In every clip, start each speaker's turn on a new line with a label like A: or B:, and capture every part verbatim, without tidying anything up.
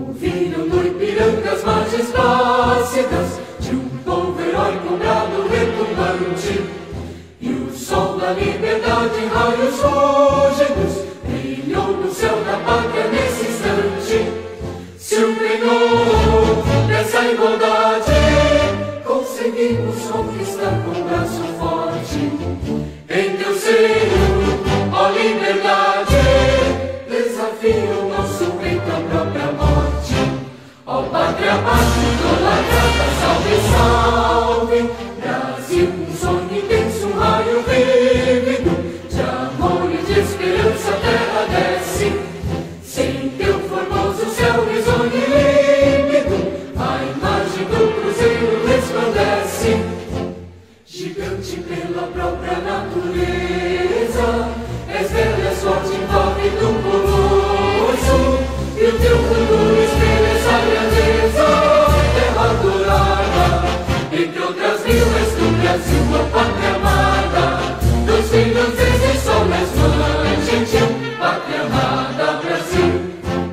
A: Ouviram no Ipiranga as margens plácidas de um povo heróico, um brado retumbante, e o sol da liberdade em raios fúlgidos brilhou no céu da pátria nesse instante. Se o penhor dessa igualdade conseguimos conquistar com o braço forte, em teu seio, ó liberdade, desafia o nosso peito à própria morte. Ó pátria, pátria, idolatrada, salve, salve, Brasil, um sonho intenso, um raio vívido, de amor e de esperança a terra desce, sem teu formoso céu risonho e límpido, a imagem do cruzeiro resplandece. Gigante pela própria natureza, és velha sorte envolve do colosso, e o teu futuro espelha essa grandeza, terra dourada, entre outras mil és do Brasil, a pátria amada, dos finlandeses e sol nas mães, gentil, pátria amada, Brasil.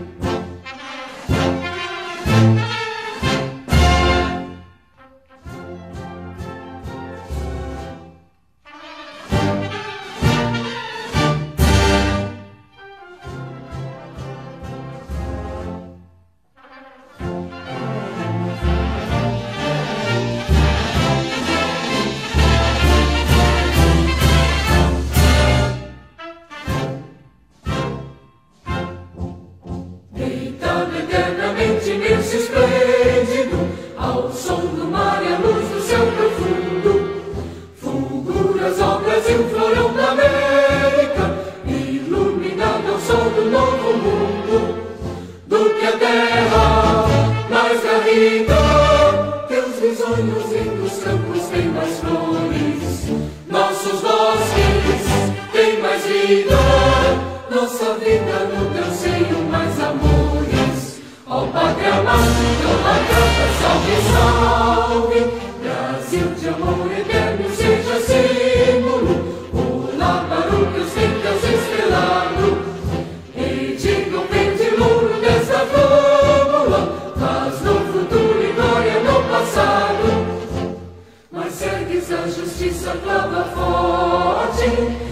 A: Deitado eternamente imenso e esplêndido, ao som do mar e à luz do céu profundo, fulguras ao Brasil, florão da América, iluminado ao sol do novo mundo. Do que a terra mais garrida, teus risonhos lindos campos têm mais flores, nossos bosques têm mais vida, nossa vida no teu seio mais amores. Ó pátria amada, idolatrada, salve, salve, Brasil de amor eterno seja símbolo, olá para o que ostentas estrelado, e diga o verde louro dessa fórmula, faz no futuro e glória no passado. Mas ergues a justiça, clava forte,